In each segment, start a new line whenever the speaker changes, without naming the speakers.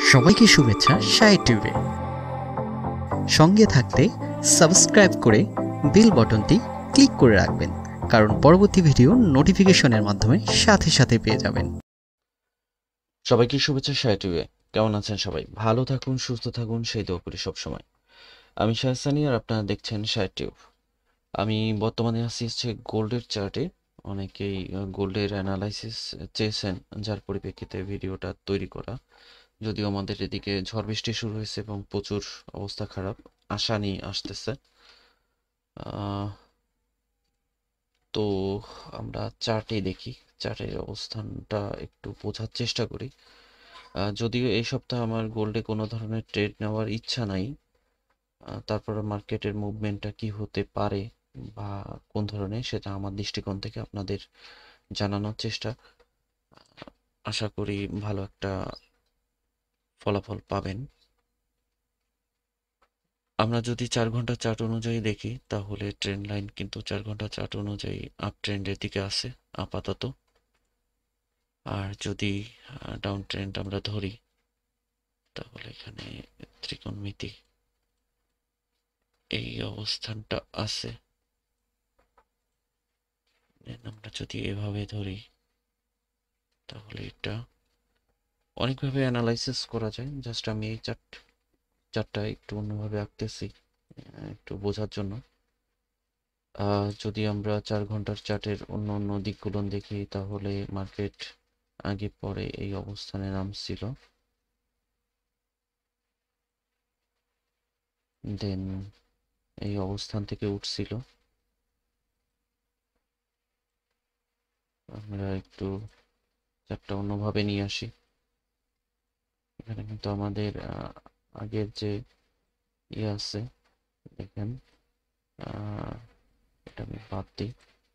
সবাইকে শুভেচ্ছা SahedTube সঙ্গে থাকতে সাবস্ক্রাইব করে বেল বাটনটি ক্লিক করে রাখবেন, কারণ পরবর্তী ভিডিও নোটিফিকেশনের মাধ্যমে সাথে সাথে পেয়ে যাবেন।
সবাইকে শুভেচ্ছা SahedTube। কেমন আছেন সবাই? ভালো থাকুন, সুস্থ থাকুন, সেই দোয়া করি সবসময়। আমি সাহেদ সানি আর আপনারা দেখছেন SahedTube। আমি বর্তমানে আছি হচ্ছে গোল্ডের চার্টে। অনেকেই গোল্ডের অ্যানালাইসিস চেয়েছেন, যার পরিপ্রেক্ষিতে ভিডিওটা তৈরি করা। যদিও আমাদের এদিকে ঝড় বৃষ্টি শুরু হয়েছে এবং প্রচুর অবস্থা খারাপ, আশা নিয়ে আসতেছে। তো আমরা চার্টে দেখি, চার্টের অবস্থানটা একটু বোঝার চেষ্টা করি। যদিও এই সপ্তাহে আমার গোল্ডে কোনো ধরনের ট্রেড নেওয়ার ইচ্ছা নাই, তারপরে মার্কেটের মুভমেন্টটা কি হতে পারে বা কোন ধরনের, সেটা আমার দৃষ্টিকোণ থেকে আপনাদের জানানোর চেষ্টা। আশা করি ভালো একটা ফলাফল পাবেন। আমরা যদি 4 ঘন্টা চার্ট অনুযায়ী দেখি, তাহলে ট্রেন্ড লাইন কিন্তু 4 ঘন্টা চার্ট অনুযায়ী আপ ট্রেন্ডের দিকে আছে আপাতত। আর যদি ডাউন ট্রেন্ড আমরা ধরি, তাহলে এখানে ত্রিকোণমিতি এই অবস্থানটা আছে। আমরা যদি এভাবে ধরি, তাহলে এটা অনেকভাবে অ্যানালাইসিস করা যায়। জাস্ট আমি এই চার্টটা একটু অন্যভাবে আঁকতেছি একটু বোঝার জন্য। যদি আমরা 4 ঘন্টার চার্টের অন্য অন্য দিকগুলো দেখি, তাহলে মার্কেট আগে পরে এই অবস্থানে নামছিল, দেন এই অবস্থান থেকে উঠছিল। আমরা একটু চার্টটা অন্যভাবে নিয়ে আসি। এখানে কিন্তু আমাদের আগের যে ইয়ে আছে, দেখেন, এটা আমি বাদ দিই,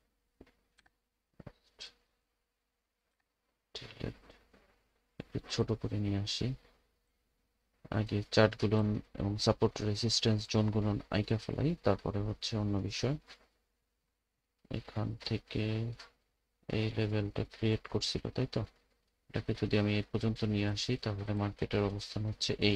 একটু ছোট করে নিয়ে আসি। আগে চার্টগুলো এবং সাপোর্ট রেসিস্ট্যান্স জোনগুলো আইকা ফেলাই, তারপরে হচ্ছে অন্য বিষয়। এখান থেকে এই লেভেলটা ক্রিয়েট করছিল, তাই তো? এটাকে যদি আমি এই পর্যন্ত নিয়ে আসি, তাহলে মার্কেটের অবস্থান হচ্ছে এই।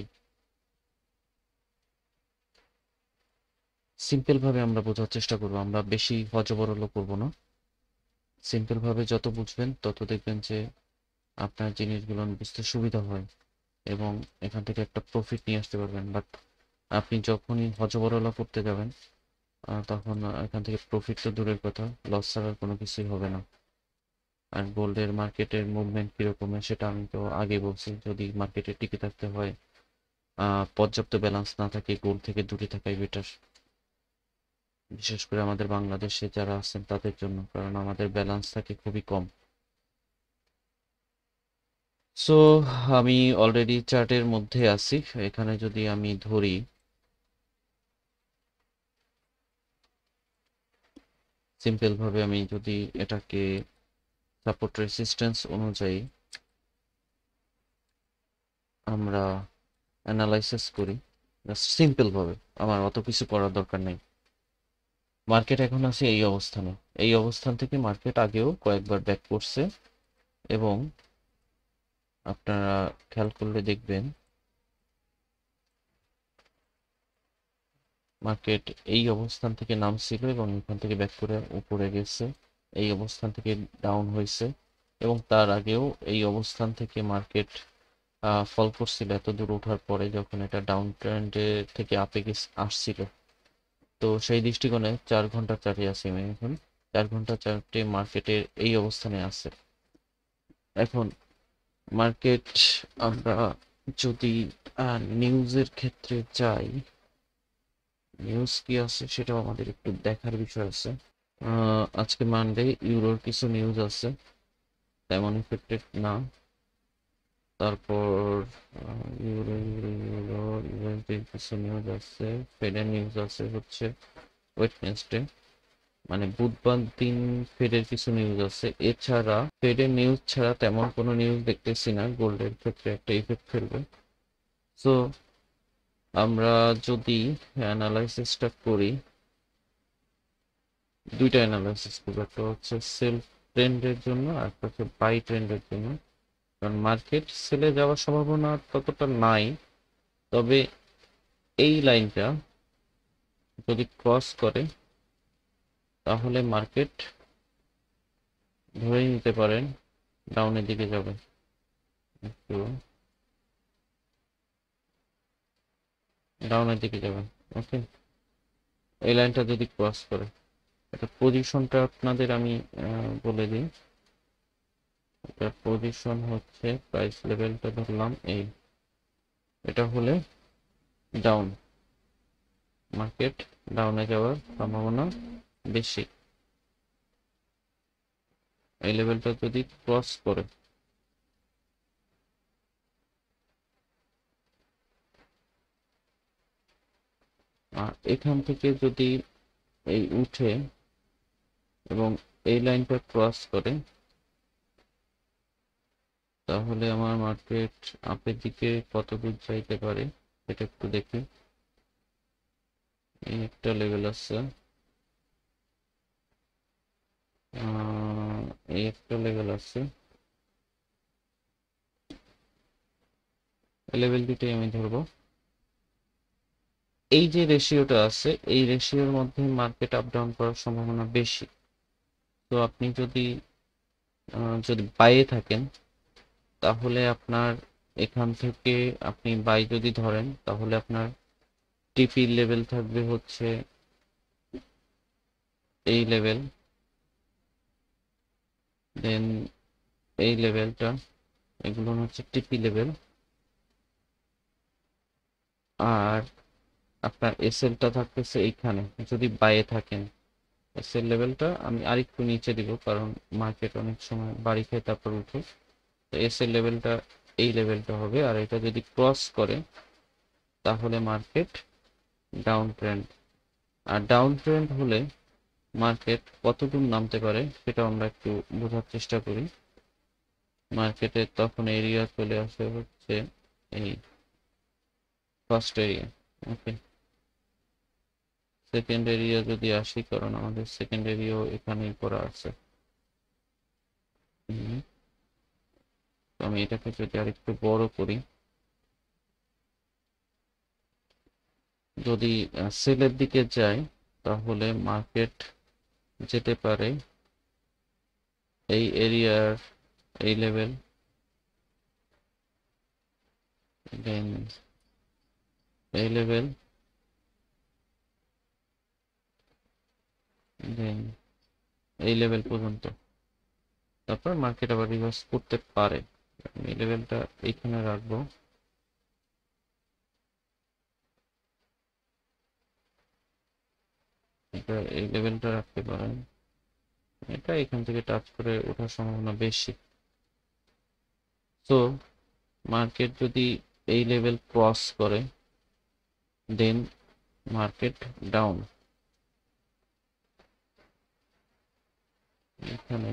সিম্পল ভাবে আমরা বোঝার চেষ্টা করবো, আমরা বেশি হজবরল করব না। সিম্পল ভাবে যত বুঝবেন, তত দেখবেন যে আপনার জিনিসগুলো বুঝতে সুবিধা হয় এবং এখান থেকে একটা প্রফিট নিয়ে আসতে পারবেন। বাট আপনি যখনই হজবরল করতে যাবেন, তখন এখান থেকে প্রফিট তো দূরের কথা, লস ছাড়ার কোনো কিছুই হবে না। আর গোল্ডের মার্কেটের মুভমেন্ট কীরকমের সেটা আমি তো আগে বলছি। যদি মার্কেটে টিকে থাকতে হয়, পর্যাপ্ত ব্যালেন্স না থাকে, গোল্ড থেকে দূরে থাকাই বেটার। বিশেষ করে আমাদের বাংলাদেশে যারা আছেন তাদের জন্য, কারণ আমাদের ব্যালেন্স থাকে খুবই কম। সো আমি অলরেডি চার্টের মধ্যে আছি। এখানে যদি আমি ধরি, সিম্পল ভাবে আমি যদি এটাকে সাপোর্ট রেসিস্ট্যান্স অনুযায়ী আমরা অ্যানালাইসিস করি, জাস্ট সিম্পল ভাবে, আমার অত কিছু করার দরকার নেই। মার্কেট এখন আছে এই অবস্থানে। এই অবস্থান থেকে মার্কেট আগেও কয়েকবার ব্যাক করছে এবং আপনারা খেয়াল করলে দেখবেন মার্কেট এই অবস্থান থেকে নামছিল এবং এখান থেকে ব্যাক করে উপরে গেছে, এই অবস্থান থেকে ডাউন হয়েছে এবং তার আগেও এই অবস্থান থেকে মার্কেট ফল করছিল এত দূর ওঠার পরে, যখন এটা ডাউন ট্রেন্ডে থেকে আপে আসছিল। তো সেই দৃষ্টিকোণে 4 ঘন্টা চার্টে আছি আমি এখন। 4 ঘন্টা চার্টে মার্কেটের এই অবস্থানে আছে। এখন মার্কেট আমরা যদি নিউজের ক্ষেত্রে যাই, নিউজ কি আছে সেটাও আমাদের একটু দেখার বিষয় আছে। আজকে মানডে, ইউরোর কিছু নিউজ আছে, তেমন ইফেক্টেড না। তারপর ইউএসডির কিছু নিউজ আছে, ফেডের নিউজ আছে হচ্ছে ওয়েডনেসডে, মানে বুধবার দিন ফেডের কিছু নিউজ আছে। এছাড়া ফেডের নিউজ ছাড়া তেমন কোনো নিউজ দেখতেছি না গোল্ডের ক্ষেত্রে একটা ইফেক্ট ফেলবে। সো আমরা যদি অ্যানালাইসিসটা করি, দুইটা অ্যানালাইসিস করবো, একটা হচ্ছে সেল ট্রেন্ডের জন্য আর একটা হচ্ছে বাই ট্রেন্ডের জন্য। কারণ মার্কেট সেলে যাওয়ার সম্ভাবনা ততটা নাই, তবে এই লাইনটা যদি ক্রস করে তাহলে মার্কেট ধরে নিতে পারেন ডাউনের দিকে যাবে। একটু ডাউনের দিকে যাবে। ওকে, এই লাইনটা যদি ক্রস করে, এটা পজিশনটা আপনাদের আমি বলে দিই। এটা পজিশন হচ্ছে প্রাইস লেভেলটা ধরলাম এই, এটা হলে ডাউন, মার্কেট ডাউনে যাওয়ার সম্ভাবনা বেশি। এই লেভেলটা যদি ক্রস করে, আর এখান থেকে যদি এই উঠে এবং এই লাইনটা ক্রস করে, তাহলে আমার মার্কেট আপের দিকে কত দূর যাইতে পারে সেটা একটু দেখি। এই একটা লেভেল আছে, এই একটা লেভেল আছে, লেভেল দুটোই আমি ধরবো। এই যে রেশিওটা আছে, এই রেশিওর মধ্যে মার্কেট আপ ডাউন করার সম্ভাবনা বেশি। তো আপনি যদি বাইয়ে থাকেন, তাহলে আপনার এখান থেকে আপনি বাই যদি ধরেন, তাহলে আপনার টিপি লেভেল থাকবে হচ্ছে এই লেভেল, দেন এই লেভেলটা, এগুলো হচ্ছে টিপি লেভেল। আর আপনার এসএলটা থাকতেছে এইখানে যদি বাইয়ে থাকেন। এসএল লেভেলটা আমি আরেকটু নিচে দিব, কারণ মার্কেট অনেক সময় বাড়ি খায় তারপর উঠে। তো এসএল লেভেলটা এই লেভেলটা হবে, আর এটা যদি ক্রস করে তাহলে মার্কেট ডাউন ট্রেন্ড। আর ডাউন ট্রেন্ড হলে মার্কেট কতদূর নামতে পারে সেটা আমরা একটু বোঝার চেষ্টা করি। মার্কেটে তখন এরিয়া চলে আসে হচ্ছে এই first area. Okay, second area যদি আসি, কারণ আমাদের সেকেন্ড এরিয়াও এখানেই করা আছে। তো আমি এটাকে যদি আরেকটু বড় করি, যদি সেলের দিকে যাই তাহলে মার্কেট যেতে পারে এই এরিয়ার এই লেভেল, দেন এই লেভেল, দেন এই লেভেল পর্যন্ত। তারপর মার্কেট আবার রিভার্স করতে পারে। আমি এই লেভেলটা এইখানে রাখবো, এটা এই লেভেলটা রাখতে পারেন। এটা এখান থেকে টাচ করে ওঠার সম্ভাবনা বেশি। তো মার্কেট যদি এই লেভেল ক্রস করে, দেন মার্কেট ডাউন। এখানে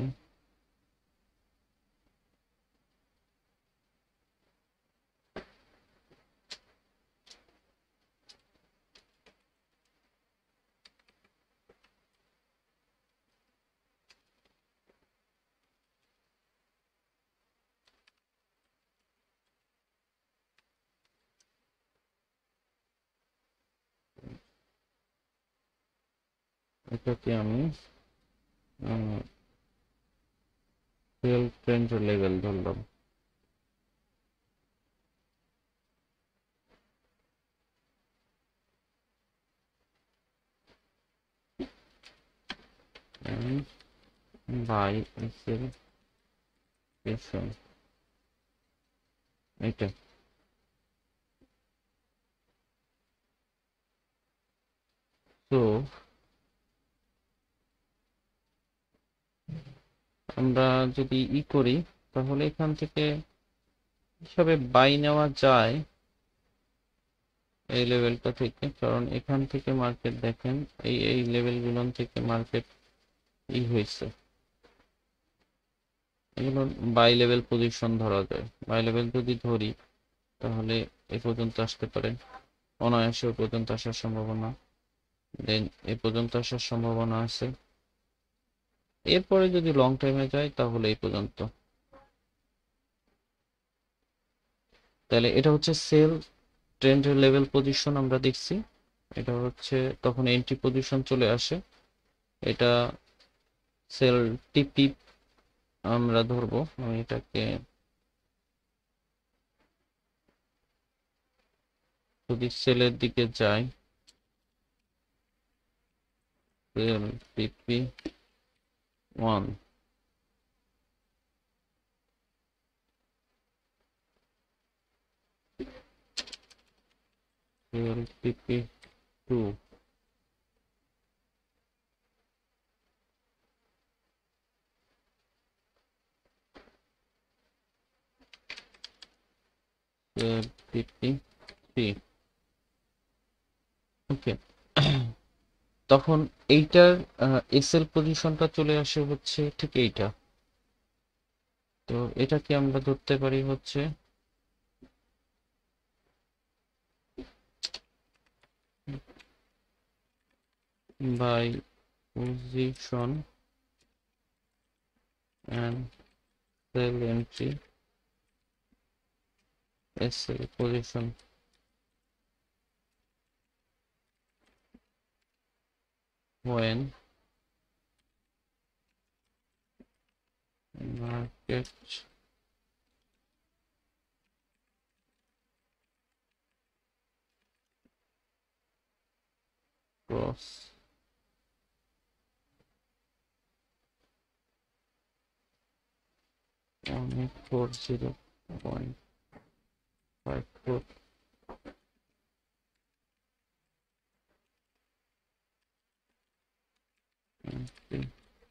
এটাকে আমি সেল ট্রেন্ড লেভেল ধরলাম। বাই এসএল পেছন এটা। তো আমরা যদি করি, তাহলে এখান থেকে হিসাবে বাই নেওয়া যায় এই লেভেলটা থেকে, কারণ এখান থেকে মার্কেট দেখেন এই লেভেলগুলো থেকে মার্কেট হয়েছে, এগুলো বাই লেভেল পজিশন ধরা যায়। বাই লেভেল যদি ধরি তাহলে এ পর্যন্ত আসতে পারে, অনায়াসে এ পর্যন্ত আসার সম্ভাবনা, দেন এ পর্যন্ত আসার সম্ভাবনা আছে। এরপরে যদি লং টাইমে যায় তাহলে এই পর্যন্ত। তাহলে এটা হচ্ছে সেল ট্রেন্ড লেভেল পজিশন আমরা দেখছি, এটা হচ্ছে তখন এন্ট্রি পজিশন চলে আসে। এটা সেল টিপি আমরা ধরবো, আমি এটাকে যদি সেলের দিকে যাই, সেল টিপি 1, সেল টিপি 2, সেল টিপি 3। ওকে, তখন এইটার এসএল পজিশনটা চলে আসে হচ্ছে ঠিক এইটা। তো এটাকে আমরা ধরতে পারি হচ্ছে buy position and sell entry SL position when market cross 1840.54 entry।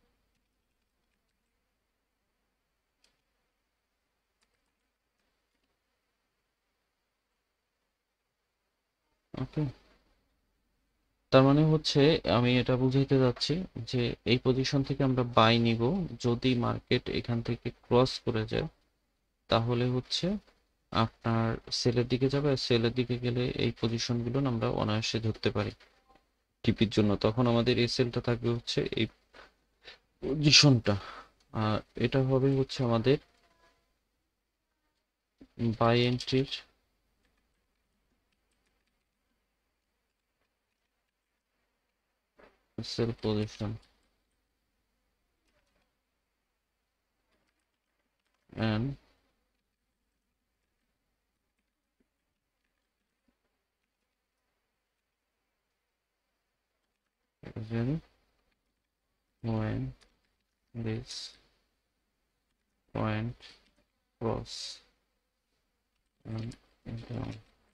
Okay, তার মানে হচ্ছে আমি এটা বুঝাইতে যাচ্ছি যে এই পজিশন থেকে আমরা বাই নিব, যদি মার্কেট এখান থেকে ক্রস করে যায় তাহলে হচ্ছে আপনার সেলের দিকে যাবে, আর সেলের দিকে গেলে এই পজিশনগুলো আমরা অনায়াসে ধরতে পারি টিপির জন্য। তখন আমাদের এই সেলটা থাকবে হচ্ছে এই পজিশনটা, আর এটা হবে হচ্ছে আমাদের বাই এন্ট্রির sell position and then when this point cross and down।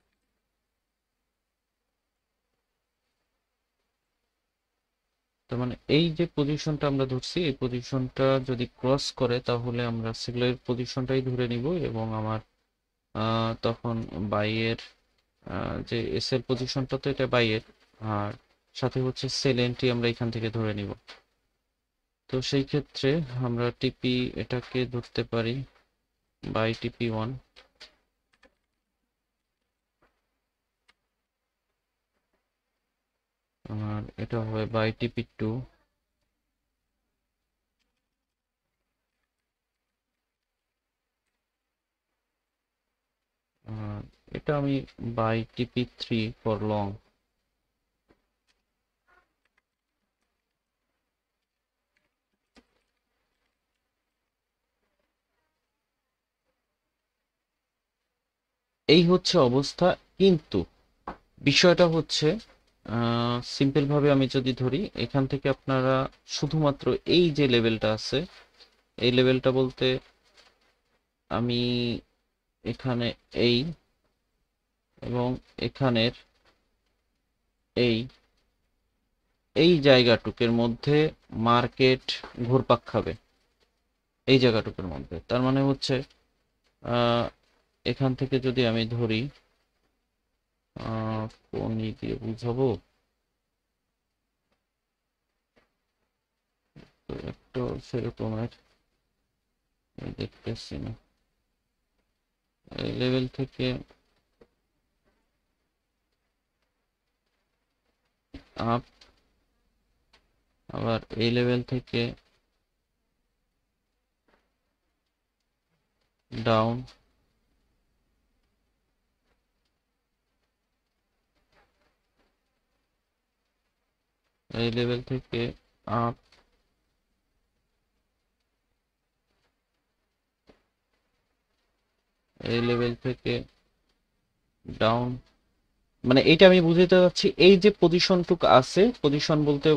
তার মানে এই যে পজিশনটা আমরা ধরছি, এই পজিশনটা যদি ক্রস করে তাহলে আমরা সেলের পজিশনটাই ধরে নিব, এবং আমার তখন বাইয়ের যে এসএল পজিশনটা, তো এটা বাইয়ের, আর সাথে হচ্ছে সেল এন্ট্রি আমরা এখান থেকে ধরে নিব। তো সেই ক্ষেত্রে আমরা টিপি এটাকে ধরতে পারি বাই টিপি 1, আর এটা হবে বাই টিপি 2, আর এটা আমি বাই টিপি 3 ফর লং। এই হচ্ছে অবস্থা, কিন্তু বিষয়টা হচ্ছে সিম্পল ভাবে আমি যদি ধরি, এখান থেকে আপনারা শুধুমাত্র এই যে লেভেলটা আছে, এই লেভেলটা বলতে আমি এখানে এই এবং এখানের এই এই জায়গাটুকের মধ্যে মার্কেট ঘুরপাক খাবে, এই জায়গাটুকুর মধ্যে। তার মানে হচ্ছে এখান থেকে যদি আমি ধরি, কোন দিয়ে বুঝাবো, তো একটু সেরকমের দেখতেছি না, এই লেভেল থেকে আপ, আবার এই লেভেল থেকে ডাউন, এই লেভেল থেকে আপ, এই লেভেল থেকে ডাউন, মানে এইটা আমি বুঝাতে চাচ্ছি এই যে পজিশনটুকু আছে, পজিশন বলতে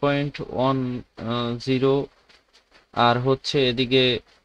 1.10 আর হচ্ছে এদিকে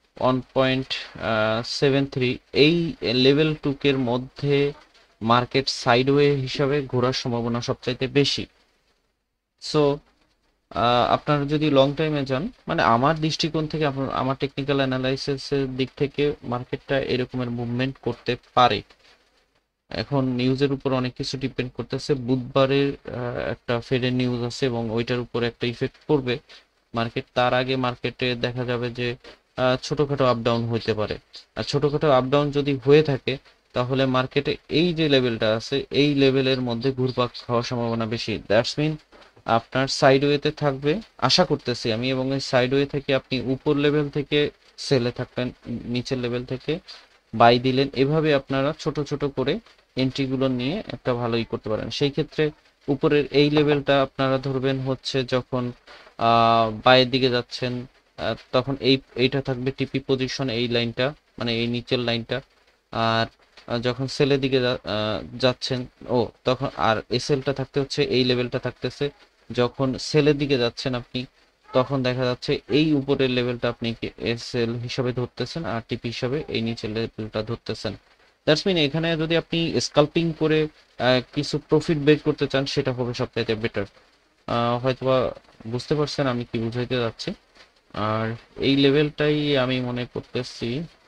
1.73, এই লেভেল টুকের মধ্যে মার্কেট সাইডওয়ে হিসাবে ঘোরার সম্ভাবনা সবচাইতে বেশি। সো আপনারা যদি লং টাইমে যান, মানে আমার দৃষ্টিকোণ থেকে, আমার টেকনিক্যাল অ্যানালাইসিসের দিক থেকে মার্কেটটা এরকমের মুভমেন্ট করতে পারে। এখন নিউজের উপর অনেক কিছু ডিপেন্ড করতেছে। বুধবারের একটা ফেডের নিউজ আছে এবং ওইটার উপর একটা ইফেক্ট পড়বে মার্কেট। তার আগে মার্কেটে দেখা যাবে যে ছোটখাটো আপ ডাউন হইতে পারে। আর ছোটখাটো আপ ডাউন যদি হয়ে থাকে তাহলে মার্কেটে এই যে লেভেলটা আছে এই লেভেলের মধ্যে ঘুরপাক খাওয়ার সম্ভাবনা বেশি। দ্যাটস মিন আপনার সাইডওয়েতে থাকবে আশা করতেছি আমি, এবং এই সাইডওয়ে থেকে আপনি উপর লেভেল থেকে সেলে থাকবেন, নিচের লেভেল থেকে বাই দিলেন। এভাবে আপনারা ছোট ছোট করে এন্ট্রিগুলো নিয়ে একটা ভালোই করতে পারেন। সেই ক্ষেত্রে উপরের এই লেভেলটা আপনারা ধরবেন হচ্ছে যখন বাইয়ের দিকে যাচ্ছেন, তখন এইটা থাকবে টিপি পজিশন, এই লাইনটা মানে এই নিচের লাইনটা। আর যখন সেলের দিকে যাচ্ছেন তখন আর এসএলটা থাকতে হচ্ছে, এই লেভেলটা থাকতেছে। যখন সেলের দিকে যাচ্ছেন আপনি তখন দেখা যাচ্ছে এই উপরের লেভেলটা আপনি এসএল হিসাবে ধরতেছেন আর টিপি হিসাবে এই নিচের লেভেলটা ধরতেছেন। দ্যাটস মিন এখানে যদি আপনি স্কাল্পিং করে কিছু প্রফিট বের করতে চান সেটা হবে সবচাইতে বেটার। হয়তোবা বুঝতে পারছেন আমি কি বুঝাইতে যাচ্ছি। আর এই লেভেলটাই আমি মনে করতেছি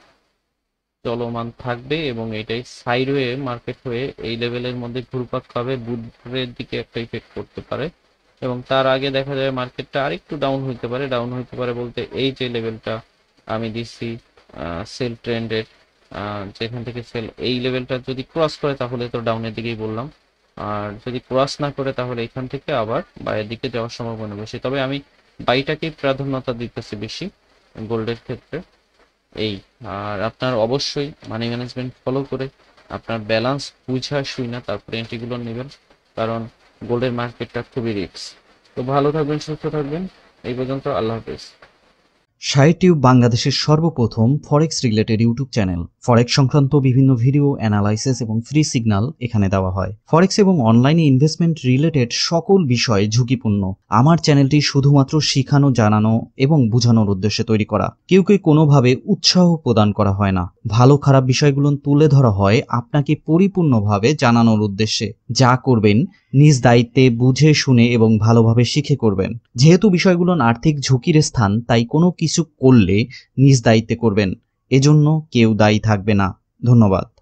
চলমান থাকবে এবং এটাই সাইডওয়ে মার্কেট হয়ে এই লেভেলের মধ্যে ঘুরপাক খাবে, বুধের দিকে একটা ইফেক্ট করতে পারে। এবং তার আগে দেখা যায় মার্কেটটা আরেকটু ডাউন হইতে পারে। ডাউন হইতে পারে বলতে এই যে লেভেলটা আমি দিচ্ছি সেল ট্রেন্ডের, যেখান থেকে সেল এই লেভেলটা যদি ক্রস করে তাহলে তো ডাউনের দিকেই বললাম, আর যদি ক্রস না করে তাহলে এখান থেকে আবার বাইরের দিকে যাওয়ার সম্ভাবনা বেশি। তবে আমি বাইটাকেই প্রাধান্যতা দিতেছি বেশি গোল্ডের ক্ষেত্রে। এই আর আপনার অবশ্যই মানি ম্যানেজমেন্ট ফলো করে আপনার ব্যালেন্স বুঝা শুই না তারপরে এন্ট্রিগুলো নেবেন, কারণ গোল্ডের মার্কেটটা খুবই রিস্ক। তো ভালো থাকবেন, সুস্থ থাকবেন, এই পর্যন্ত, আল্লাহ হাফেজ।
SahedTube বাংলাদেশের সর্বপ্রথম forex related YouTube channel. Forex সংক্রান্ত বিভিন্ন ভিডিও, অ্যানালাইসিস এবং ফ্রি সিগন্যাল এখানে দেওয়া হয়। ফরেক্স এবং অনলাইনে ইনভেস্টমেন্ট রিলেটেড সকল বিষয় ঝুঁকিপূর্ণ। আমার চ্যানেলটি শুধুমাত্র শিখানো, জানানো এবং বোঝানোর উদ্দেশ্যে তৈরি করা। কেউ কোনোভাবে উৎসাহ প্রদান করা হয় না। ভালো খারাপ বিষয়গুলো তুলে ধরা হয় আপনাকে পরিপূর্ণভাবে জানানোর উদ্দেশ্যে। যা করবেন নিজ দায়িত্বে বুঝে শুনে এবং ভালোভাবে শিখে করবেন। যেহেতু বিষয়গুলো আর্থিক ঝুঁকির স্থান, তাই কোনো কিছু করলে নিজ দায়িত্বে করবেন, এজন্য কেউ দায়ী থাকবে না। ধন্যবাদ।